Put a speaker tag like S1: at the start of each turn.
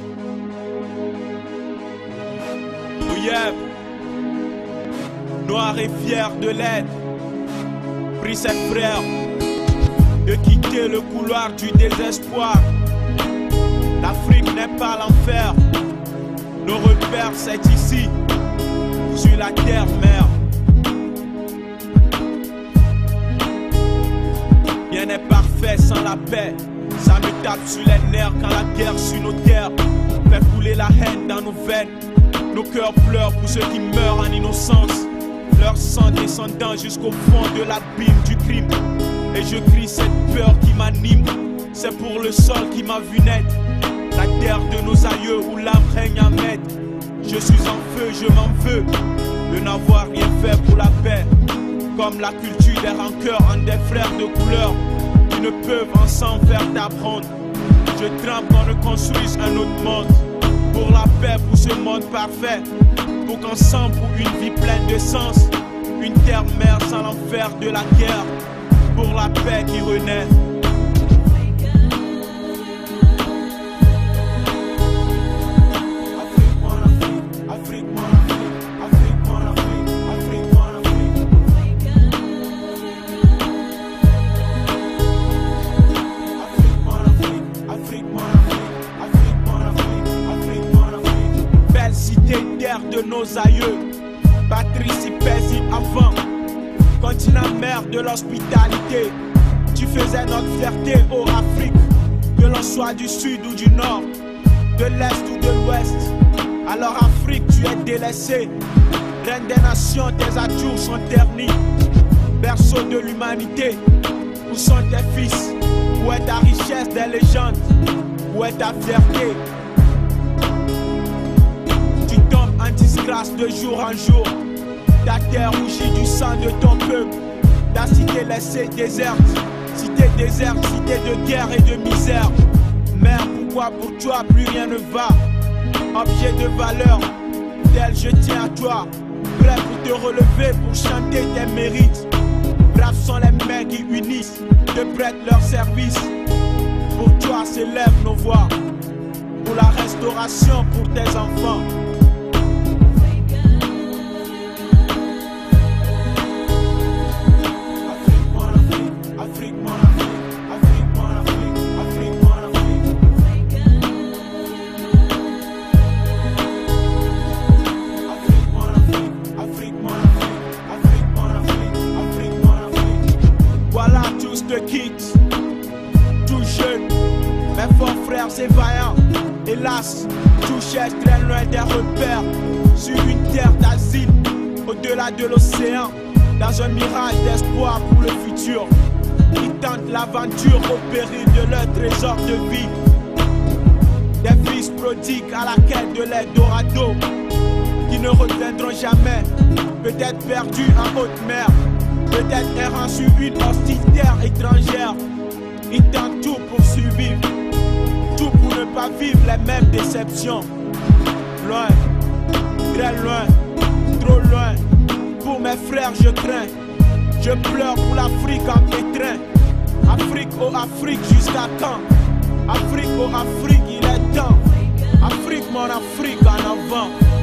S1: Ouyeb, noir et fier de l'aide, pris ses frères de quitter le couloir du désespoir. L'Afrique n'est pas l'enfer, nos repères c'est ici, sur la terre-mère. Rien n'est parfait sans la paix, ça me tape sur les nerfs quand la guerre sur nos terres fait couler la haine dans nos veines. Nos cœurs pleurent pour ceux qui meurent en innocence, leur sang descendant jusqu'au fond de l'abîme du crime. Et je crie cette peur qui m'anime, c'est pour le sol qui m'a vu naître, la terre de nos aïeux où l'âme règne en maître. Je suis en feu, je m'en veux de n'avoir rien fait pour la paix. Comme la culture des rancœurs en des frères de couleur qui ne peuvent ensemble faire t'apprendre. Je tremble qu'on ne construise un autre monde, pour la paix, pour ce monde parfait, pour qu'ensemble, pour une vie pleine de sens, une terre-mère sans l'enfer de la guerre, pour la paix qui renaît. De nos aïeux, patrie si paisible avant, continent mère de l'hospitalité. Tu faisais notre fierté, ô Afrique, que l'on soit du sud ou du nord, de l'est ou de l'ouest. Alors Afrique, tu es délaissée, reine des nations, tes atours sont ternis, berceau de l'humanité. Où sont tes fils? Où est ta richesse des légendes? Où est ta fierté? En disgrâce de jour en jour, ta terre rougit du sang de ton peuple, ta cité laissée déserte, cité déserte, cité de guerre et de misère. Mère, pourquoi pour toi plus rien ne va? Objet de valeur, tel je tiens à toi, prêt pour te relever, pour chanter tes mérites. Braves sont les mains qui unissent, te prêtent leur service. Pour toi s'élèvent nos voix, pour la restauration pour tes enfants. Te quitte, tout jeune, mes forts frères et vaillants. Hélas, tout cherche très loin des repères, sur une terre d'asile, au-delà de l'océan, dans un mirage d'espoir pour le futur. Ils tentent l'aventure au péril de leur trésor de vie. Des fils prodigues à la quête de l'Eldorado, qui ne reviendront jamais, peut-être perdus en haute mer, peut-être errant sur une hostile terre étrangère. Ils tentent tout pour survivre, tout pour ne pas vivre les mêmes déceptions. Loin, très loin, trop loin, pour mes frères je crains. Je pleure pour l'Afrique en pétrin. Afrique, oh Afrique, jusqu'à quand? Afrique, oh Afrique, il est temps. Afrique, mon Afrique en avant.